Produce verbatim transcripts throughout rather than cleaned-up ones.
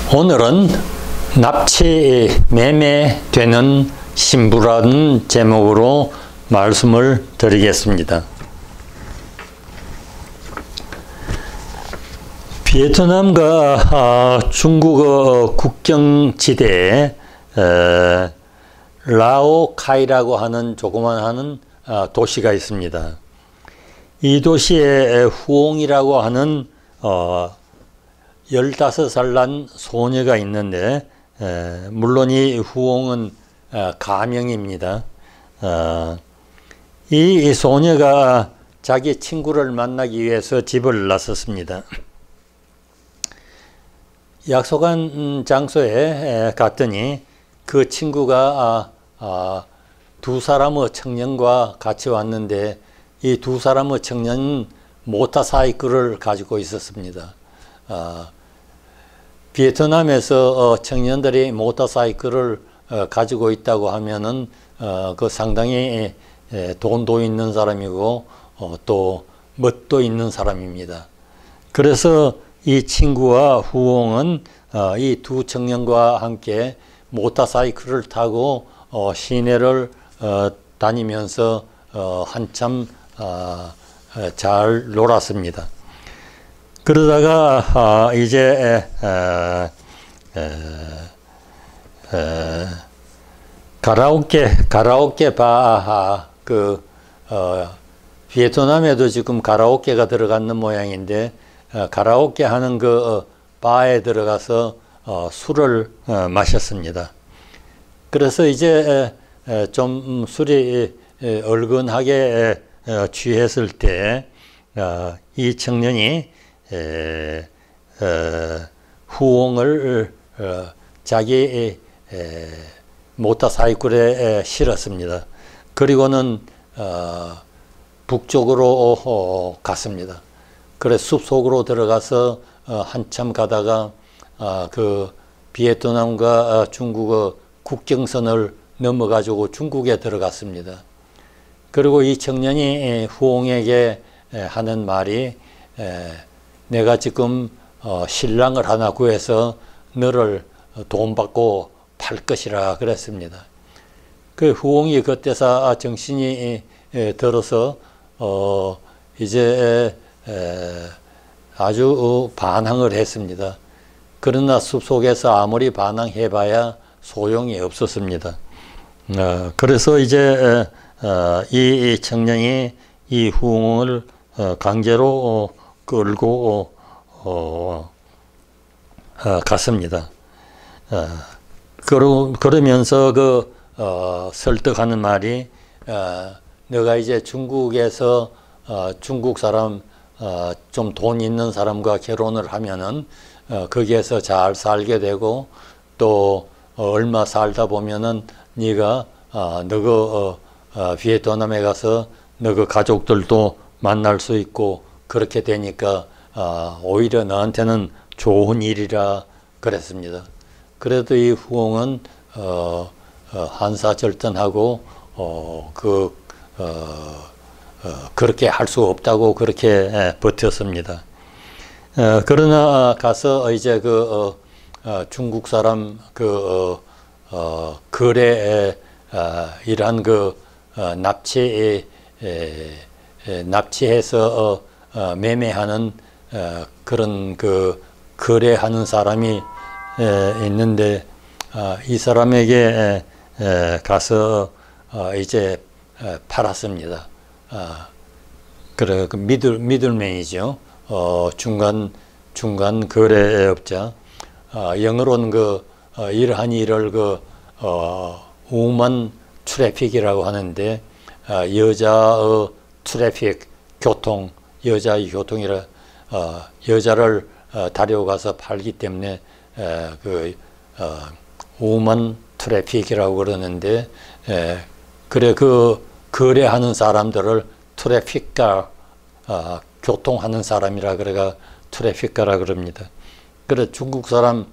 오늘은 납치 매매되는 신부라는 제목으로 말씀을 드리겠습니다. 베트남과 중국 국경지대에 라오카이라고 하는 조그만한 도시가 있습니다. 이 도시에 후옹이라고 하는 어, 열다섯 살 난 소녀가 있는데, 에, 물론 이 후옹은 어, 가명입니다. 어, 이, 이 소녀가 자기 친구를 만나기 위해서 집을 나섰습니다. 약속한 장소에 갔더니 그 친구가 아, 아, 두 사람의 청년과 같이 왔는데, 이 두 사람의 청년은 모터사이클을 가지고 있었습니다. 어, 베트남에서 어, 청년들이 모터사이클을 어, 가지고 있다고 하면은 어, 그 상당히 에, 돈도 있는 사람이고 어, 또 멋도 있는 사람입니다. 그래서 이 친구와 후옹은 어, 이 두 청년과 함께 모터사이클을 타고 어, 시내를 어, 다니면서 어, 한참 어, 잘 놀았습니다. 그러다가 아, 이제 에, 에, 에, 에, 가라오케 가라오케 바 그 어, 베트남에도 지금 가라오케가 들어가는 모양인데 어, 가라오케 하는 그 어, 바에 들어가서 어, 술을 어, 마셨습니다. 그래서 이제 에, 에, 좀 술이 에, 얼근하게 에, 어, 취했을 때 이 어, 청년이 에, 어, 후옹을 어, 자기 에, 모터사이클에 에, 실었습니다. 그리고는 어, 북쪽으로 어, 갔습니다. 그래 숲속으로 들어가서 어, 한참 가다가 어, 그 베트남과 어, 중국의 국경선을 넘어가지고 중국에 들어갔습니다. 그리고 이 청년이 후옹에게 하는 말이 에, 내가 지금 어, 신랑을 하나 구해서 너를 돈 받고 팔 것이라 그랬습니다. 그 후옹이 그때서 정신이 에, 들어서 어, 이제 에, 아주 반항을 했습니다. 그러나 숲속에서 아무리 반항해봐야 소용이 없었습니다. 어, 그래서 이제 어, 이 청년이 이 후옹을 어, 강제로 어, 끌고 어, 어, 갔습니다. 어, 그러, 그러면서 그 어, 설득하는 말이 어, 너가 이제 중국에서 어, 중국 사람 어, 좀 돈 있는 사람과 결혼을 하면은 어, 거기에서 잘 살게 되고 또 어, 얼마 살다 보면은 네가 어, 너그 어, 어, 베트남에 가서 너그 가족들도 만날 수 있고 그렇게 되니까 어, 오히려 너한테는 좋은 일이라 그랬습니다. 그래도 이 후옹은 어, 어, 한사절단하고 어, 그, 어, 어, 그렇게 할 수 없다고 그렇게 에, 버텼습니다. 어, 그러나 가서 이제 그 어, 어, 중국 사람 그 어, 어, 거래에 어, 이러한 그 어, 납치 에, 에, 납치해서 어, 어, 매매하는 어, 그런 그 거래하는 사람이 에, 있는데 어, 이 사람에게 에, 에, 가서 어, 이제 에, 팔았습니다. 어, 그래 그 미들 미들맨이죠. 어, 중간 중간 거래업자. 어, 영어로는 그 어, 이러한 일을 그 어, 우먼 트래픽이라고 하는데 어, 여자의 트래픽 교통 여자의 교통이라 어, 여자를 어, 다려가서 팔기 때문에 에, 그 어, 우먼 트래픽이라고 그러는데 에, 그래 그 거래하는 사람들을 트래픽가 어, 교통하는 사람이라 그래가 트래픽가라 그럽니다. 그래 중국 사람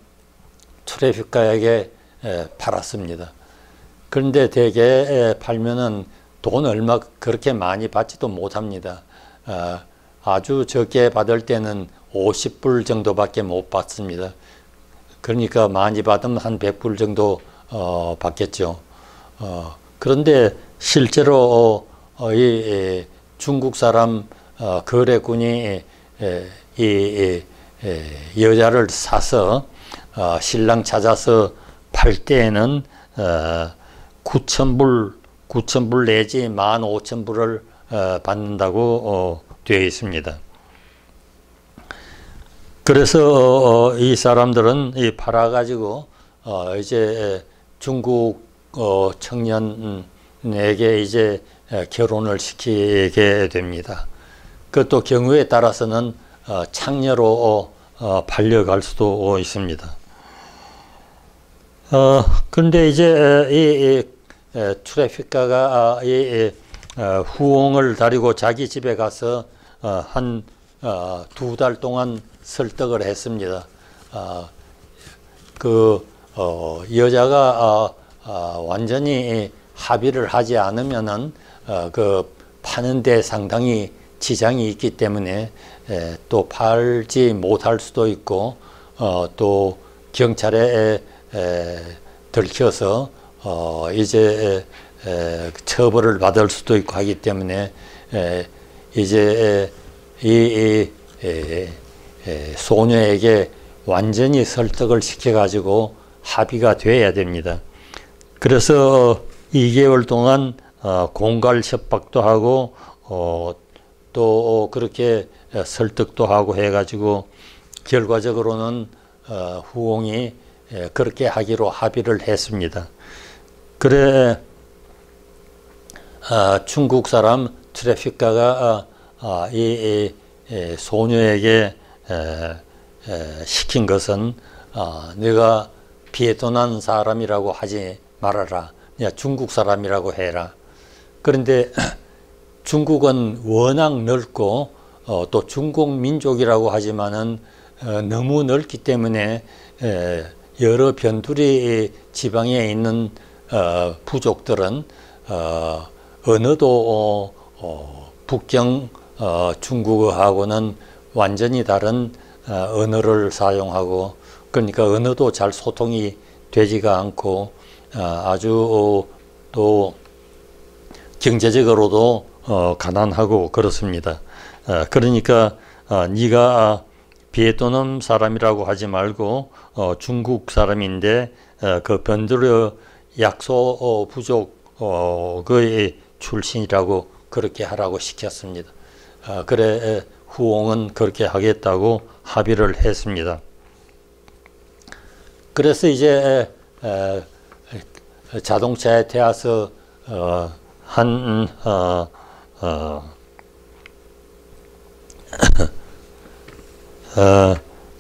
트래픽가에게 에, 팔았습니다. 그런데 대개 에, 팔면은 돈 얼마 그렇게 많이 받지도 못합니다. 어, 아주 적게 받을 때는 오십 불 정도밖에 못 받습니다. 그러니까 많이 받으면 한 백 불 정도 어, 받겠죠. 어, 그런데 실제로 어, 어, 이, 이 중국 사람 어, 거래꾼이 에, 이, 이, 이 여자를 사서 어, 신랑 찾아서 팔 때에는 어, 구천 불, 구천 불 내지 만 오천 불을 어, 받는다고 어, 되어 있습니다. 그래서 어, 이 사람들은 이 팔아가지고 어, 이제 중국 어, 청년에게 이제 결혼을 시키게 됩니다. 그것도 경우에 따라서는 어, 창녀로 어, 팔려갈 수도 있습니다. 어, 근데 이제 이, 이 트래픽가가 이, 이 어, 후옹을 다리고 자기 집에 가서 어, 한 어, 두 달 동안 설득을 했습니다. 어, 그 어, 여자가 어, 어, 완전히 합의를 하지 않으면은 어, 그 파는데 상당히 지장이 있기 때문에 에, 또 팔지 못할 수도 있고 어, 또 경찰에 에, 들켜서 어, 이제 에, 에, 처벌을 받을 수도 있고 하기 때문에 에, 이제 이, 이 에, 에, 소녀에게 완전히 설득을 시켜가지고 합의가 돼야 됩니다. 그래서 이 개월 동안 어, 공갈 협박도 하고 어, 또 그렇게 설득도 하고 해가지고 결과적으로는 어, 후옹이 그렇게 하기로 합의를 했습니다. 그래 어, 중국 사람 트래픽가가 어, 어, 이, 이 소녀에게 에, 에, 시킨 것은 어, 네가 비에도난 사람이라고 하지 말아라. 야, 중국 사람이라고 해라. 그런데 중국은 워낙 넓고 어, 또 중국 민족이라고 하지만은 어, 너무 넓기 때문에 에, 여러 변두리 지방에 있는 어, 부족들은 어, 언어도 어, 어, 북경 어, 중국어하고는 완전히 다른 어, 언어를 사용하고 그러니까 언어도 잘 소통이 되지가 않고 어, 아주 어, 또 경제적으로도 어, 가난하고 그렇습니다. 어, 그러니까 어, 네가 비에트남 사람이라고 하지 말고 어, 중국 사람인데 어, 그 변두리 약소 어, 부족의 출신이라고 그렇게 하라고 시켰습니다. 어, 그래 후옹은 그렇게 하겠다고 합의를 했습니다. 그래서 이제 에, 에, 자동차에 태워서 어, 한 어, 어, 어,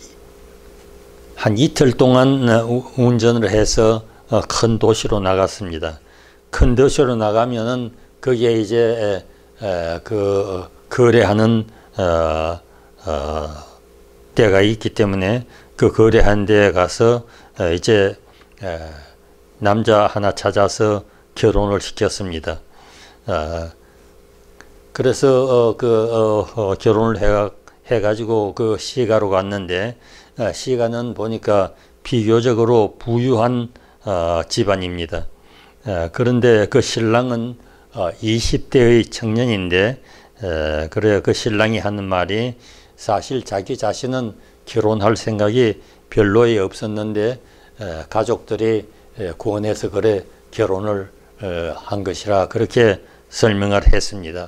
한 이틀 동안 운전을 해서 어, 큰 도시로 나갔습니다. 큰 도시로 나가면은 거기에 이제 에, 에, 그 거래하는 어, 어, 데가 있기 때문에 그 거래한 데에 가서 에, 이제 에, 남자 하나 찾아서 결혼을 시켰습니다. 어, 그래서 어, 그 어, 어, 결혼을 해, 해가지고 그 시가로 갔는데 어, 시가는 보니까 비교적으로 부유한 어, 집안입니다. 어, 그런데 그 신랑은 어, 이십 대의 청년인데 에, 그래 그 신랑이 하는 말이 사실 자기 자신은 결혼할 생각이 별로에 없었는데 에, 가족들이 에, 권해서 그래 결혼을 에, 한 것이라 그렇게 설명을 했습니다.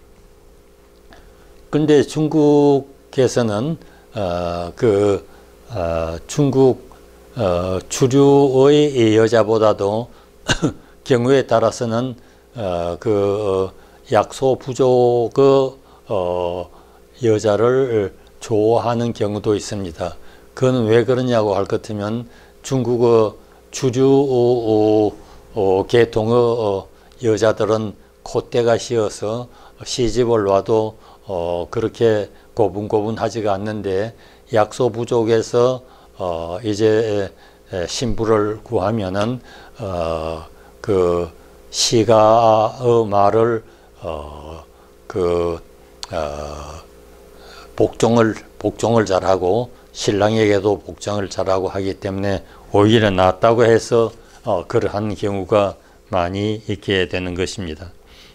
근데 중국에서는 어, 그 어, 중국 어, 주류의 여자보다도 경우에 따라서는 어, 그 약소 부족의 어, 여자를 좋아하는 경우도 있습니다. 그건 왜 그러냐고 할 것 같으면 중국의 주류 어, 어, 계통의 어, 여자들은 콧대가 휘어서 시집을 와도 어, 그렇게 고분고분하지가 않는데 약소 부족에서 어, 이제 신부를 구하면은 어, 그 시가의 말을 어, 그 어, 복종을 복종을 잘하고 신랑에게도 복장을 잘하고 하기 때문에 오히려 낫다고 해서 어, 그러한 경우가 많이 있게 되는 것입니다.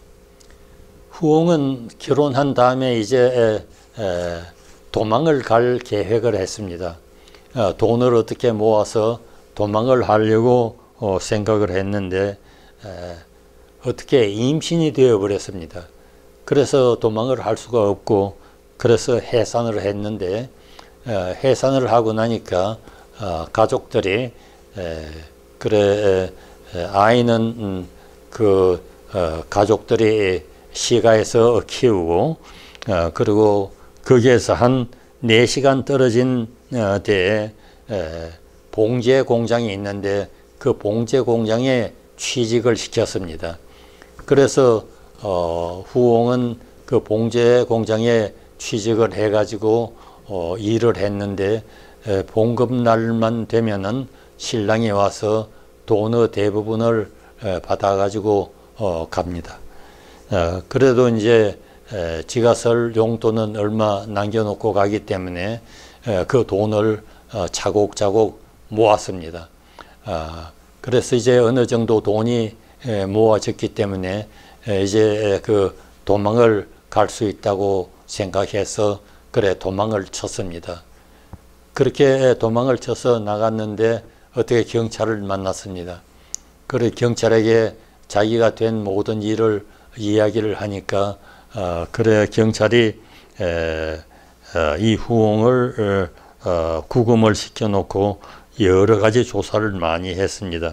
후옹은 결혼한 다음에 이제 에, 에, 도망을 갈 계획을 했습니다. 어, 돈을 어떻게 모아서 도망을 하려고 어, 생각을 했는데 에, 어떻게 임신이 되어 버렸습니다. 그래서 도망을 할 수가 없고 그래서 해산을 했는데 에, 해산을 하고 나니까 어, 가족들이 에, 그래 에, 아이는 음, 그 어, 가족들이 시가에서 키우고 어, 그리고 거기에서 한 네 시간 떨어진 어, 데에 에, 봉제 공장이 있는데 그 봉제 공장에 취직을 시켰습니다. 그래서 어, 후옹은 그 봉제 공장에 취직을 해가지고 어, 일을 했는데 에, 봉급날만 되면은 신랑이 와서 돈의 대부분을 에, 받아가지고 어, 갑니다. 어, 그래도 이제 에, 지가 쓸 용돈은 얼마 남겨놓고 가기 때문에 에, 그 돈을 어, 차곡차곡 모았습니다. 어, 그래서 이제 어느 정도 돈이 에, 모아졌기 때문에 에, 이제 그 도망을 갈 수 있다고 생각해서 그래 도망을 쳤습니다. 그렇게 도망을 쳐서 나갔는데 어떻게 경찰을 만났습니다. 그래 경찰에게 자기가 된 모든 일을 이야기를 하니까 어, 그래 경찰이 에, 어, 이 후옹을 어, 구금을 시켜놓고 여러 가지 조사를 많이 했습니다.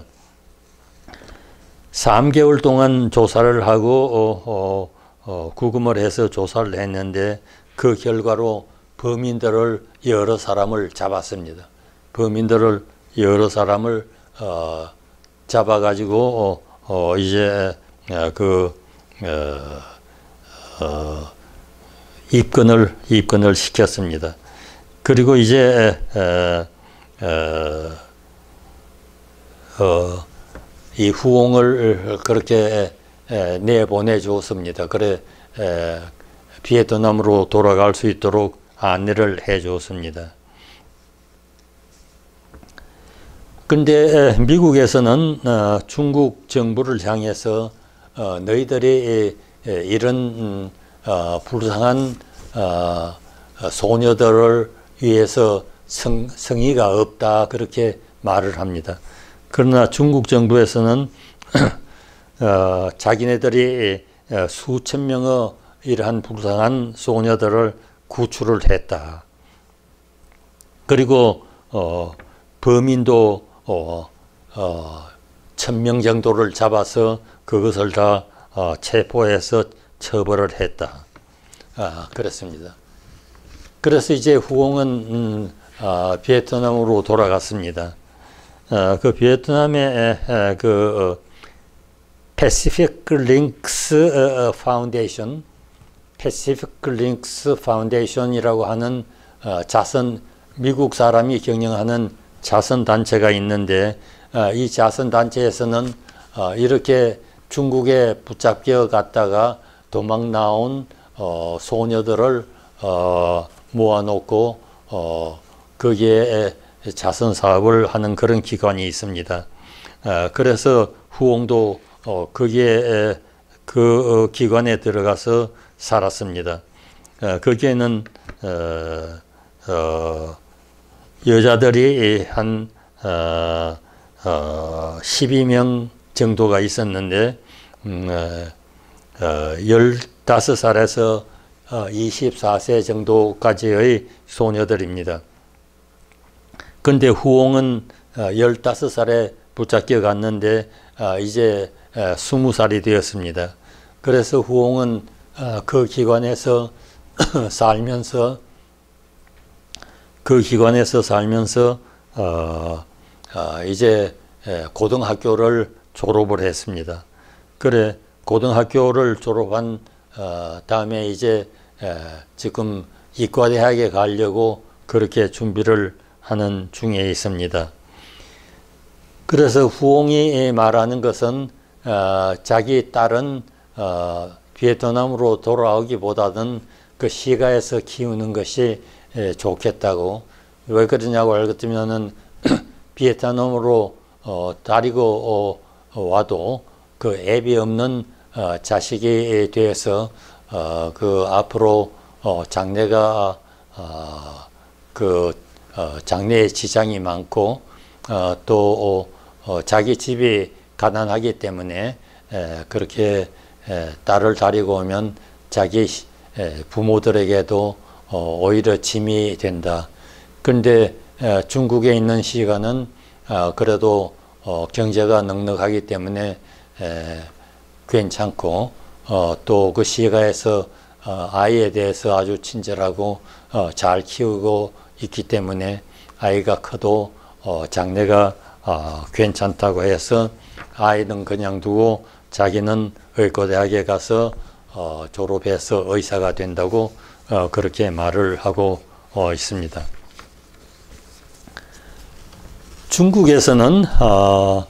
삼 개월 동안 조사를 하고 어, 어, 어, 구금을 해서 조사를 했는데 그 결과로 범인들을 여러 사람을 잡았습니다. 범인들을 여러 사람을 어, 잡아가지고 어, 어, 이제 어, 그 어, 어, 입건을 입건을 시켰습니다. 그리고 이제 어, 어, 어, 이 후옹을 그렇게 에, 내보내 주었습니다. 그래 에, 비에트남으로 돌아갈 수 있도록 안내를 해 주었습니다. 근데 미국에서는 어, 중국 정부를 향해서 어, 너희들이 에, 이런 음, 어, 불쌍한 어, 소녀들을 위해서 성, 성의가 없다 그렇게 말을 합니다. 그러나 중국 정부에서는 어, 자기네들이 수천 명의 이러한 불쌍한 소녀들을 구출을 했다. 그리고 어, 범인도 어, 어, 천 명 정도를 잡아서 그것을 다 어, 체포해서 처벌을 했다. 아, 그렇습니다. 그래서 이제 후옹은 음, 어, 베트남으로 돌아갔습니다. 어, 그 베트남의 에, 그 어, Pacific Links Foundation, Pacific Links Foundation이라고 하는 어, 자선 미국 사람이 경영하는 자선 단체가 있는데 어, 이 자선 단체에서는 어, 이렇게 중국에 붙잡혀 갔다가 도망 나온 어, 소녀들을 어, 모아놓고 어, 거기에 자선 사업을 하는 그런 기관이 있습니다. 어, 그래서 후옹도 어, 거기에 그 어, 기관에 들어가서 살았습니다. 어, 거기에는 어, 어, 여자들이 한 어, 어, 십이 명 정도가 있었는데 음, 어, 어, 열다섯 살에서 어, 이십사 세 정도까지의 소녀들입니다. 근데 후옹은 어, 열다섯 살에 붙잡혀 갔는데 어, 이제 어, 스무 살이 되었습니다. 그래서 후옹은 어, 그 기관에서 살면서 그 기관에서 살면서 어, 어, 이제 고등학교를 졸업을 했습니다. 그래 고등학교를 졸업한 어, 다음에 이제 에, 지금 이과대학에 가려고 그렇게 준비를 하는 중에 있습니다. 그래서 후옹이 말하는 것은 어, 자기 딸은 어, 베트남으로 돌아오기보다는 그 시가에서 키우는 것이 에, 좋겠다고. 왜 그러냐고 알겠으면은 베트남으로 어, 다리고 어, 와도 그 애비 없는 어, 자식에 대해서 어, 그 앞으로 어, 장래가 어, 그 어, 장래에 지장이 많고 어, 또 어, 자기 집이 가난하기 때문에 에, 그렇게 에, 딸을 데리고 오면 자기 에, 부모들에게도 어, 오히려 짐이 된다. 그런데 에, 중국에 있는 시가는 어, 그래도 어, 경제가 넉넉하기 때문에 에, 괜찮고 어, 또 그 시가에서 어, 아이에 대해서 아주 친절하고 어, 잘 키우고 있기 때문에 아이가 커도 어, 장래가 어, 괜찮다고 해서 아이는 그냥 두고 자기는 의과대학에 가서 어, 졸업해서 의사가 된다고 어, 그렇게 말을 하고 어, 있습니다. 중국에서는 어,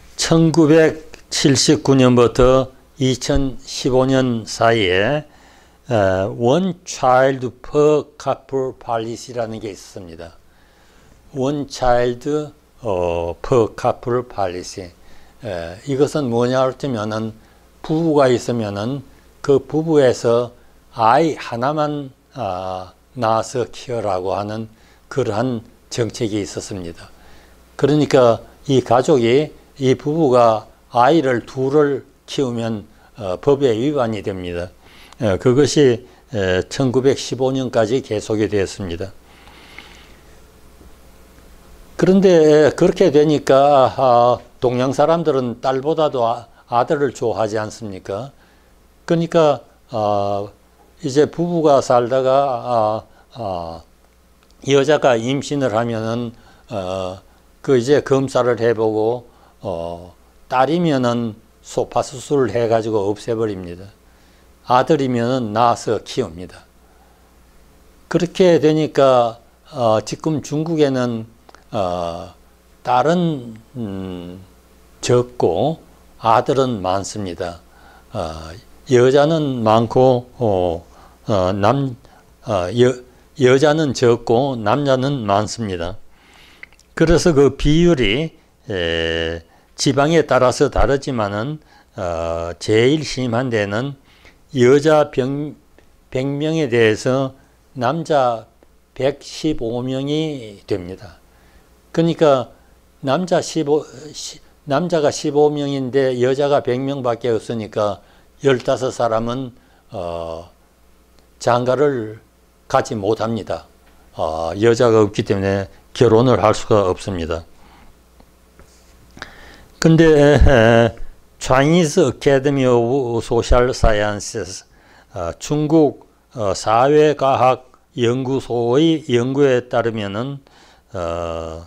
천구백칠십구 년부터 이천십오 년 사이에 원 차일드 퍼 카플 팔리시라는 게 있습니다. 원 차일드 퍼 카플 팔리시. 이것은 뭐냐 하면은 부부가 있으면은 그 부부에서 아이 하나만 아, 낳아서 키우라고 하는 그러한 정책이 있었습니다. 그러니까 이 가족이 이 부부가 아이를 둘을 키우면 어, 법에 위반이 됩니다. 어, 그것이 에, 천구백십오 년까지 계속이 되었습니다. 그런데 그렇게 되니까 아, 동양 사람들은 딸보다도 아, 아들을 좋아하지 않습니까? 그러니까 어, 이제 부부가 살다가 아, 아, 여자가 임신을 하면은 어, 그 이제 검사를 해보고 어, 딸이면은 소파 수술을 해가지고 없애버립니다. 아들이면은 낳아서 키웁니다. 그렇게 되니까 어, 지금 중국에는 어, 딸은 음, 적고 아들은 많습니다. 어, 여자는 많고 어, 어, 남 어, 여, 여자는 적고 남자는 많습니다. 그래서 그 비율이 에, 지방에 따라서 다르지만은 어, 제일 심한 데는 여자 백 명에 대해서 남자 백십오 명이 됩니다. 그러니까 남자 십오, 남자가 십오 명인데 여자가 백 명밖에 없으니까 열다섯 사람은 어, 장가를 가지 못합니다. 어, 여자가 없기 때문에 결혼을 할 수가 없습니다. 근데 Chinese Academy of Social Sciences 어, 중국 어, 사회과학 연구소의 연구에 따르면은 어,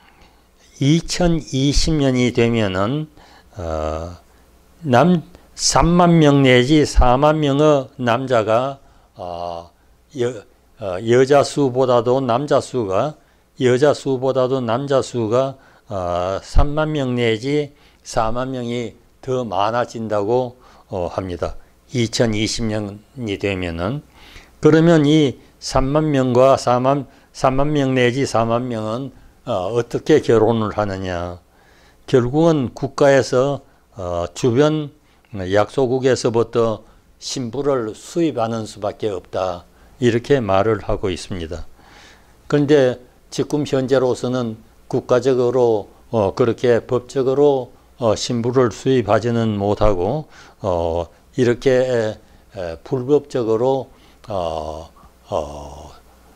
이천이십 년이 되면은 어, 남 삼만 명 내지 사만 명의 남자가 어, 여, 어, 여자 수보다도 남자 수가 여자 수보다도 남자 수가 어, 삼만 명 내지 사만 명이 더 많아진다고 어, 합니다. 이천이십 년이 되면은 그러면 이 삼만 명과 사만 삼만 명 내지 사만 명은 어, 어떻게 결혼을 하느냐? 결국은 국가에서 어, 주변 약소국에서부터 신부를 수입하는 수밖에 없다. 이렇게 말을 하고 있습니다. 그런데 지금 현재로서는 국가적으로 어, 그렇게 법적으로 어, 신부를 수입하지는 못하고 어, 이렇게 에, 에, 불법적으로 어, 어,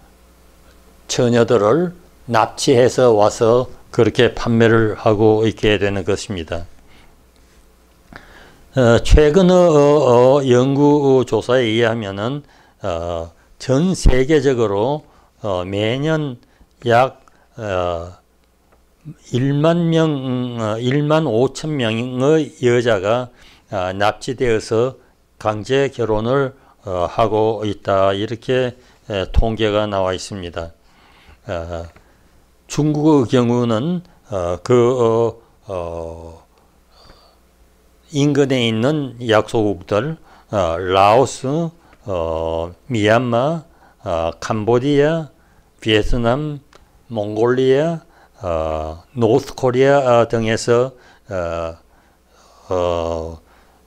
처녀들을 납치해서 와서 그렇게 판매를 하고 있게 되는 것입니다. 어, 최근 어, 어, 연구 조사에 의하면은 어, 전 세계적으로 어, 매년 약 어, 일만 명, 어, 일만 오천 명의 여자가 어, 납치되어서 강제 결혼을 어, 하고 있다. 이렇게 에, 통계가 나와 있습니다. 어, 중국의 경우는 어, 그 어, 어, 인근에 있는 약소국들 어, 라오스, 어, 미얀마, 어, 캄보디아, 베트남, 몽골리아, 어, 노스코리아 등에서 어, 어,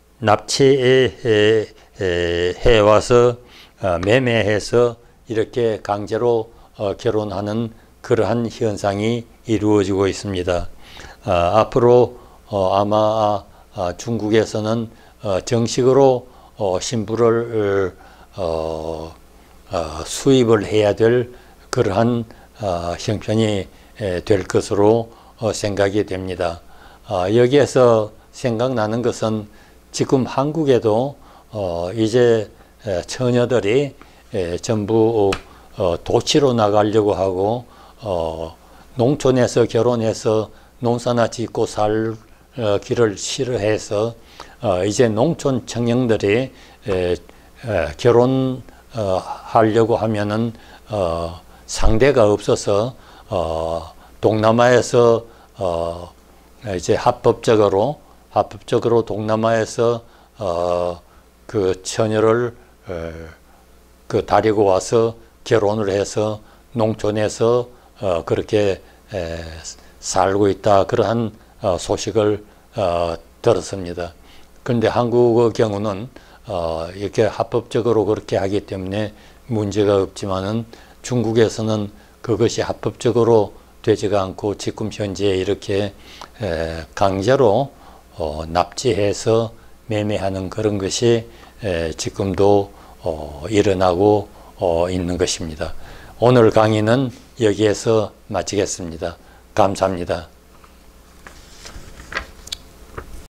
납치해 와서 어, 매매해서 이렇게 강제로 어, 결혼하는 그러한 현상이 이루어지고 있습니다. 어, 앞으로 어, 아마 어, 중국에서는 어, 정식으로 어, 신부를 어, 어, 수입을 해야 될 그러한 어, 형편이 에, 될 것으로 어, 생각이 됩니다. 어, 여기에서 생각나는 것은 지금 한국에도 어, 이제 에, 처녀들이 에, 전부 어, 도치로 나가려고 하고 어, 농촌에서 결혼해서 농사나 짓고 살기를 싫어해서 어, 이제 농촌 청년들이 에, 에, 결혼 어, 하려고 하면은 어, 상대가 없어서 어, 동남아에서 어, 이제 합법적으로 합법적으로 동남아에서 어, 그 처녀를 에, 그 다리고 와서 결혼을 해서 농촌에서 어, 그렇게 에, 살고 있다 그러한 어, 소식을 어, 들었습니다. 그런데 한국의 경우는 어, 이렇게 합법적으로 그렇게 하기 때문에 문제가 없지만은 중국에서는 그것이 합법적으로 되지가 않고 지금 현재 이렇게 에, 강제로 어, 납치해서 매매하는 그런 것이 에, 지금도 어, 일어나고 어, 있는 것입니다. 오늘 강의는 여기에서 마치겠습니다. 감사합니다.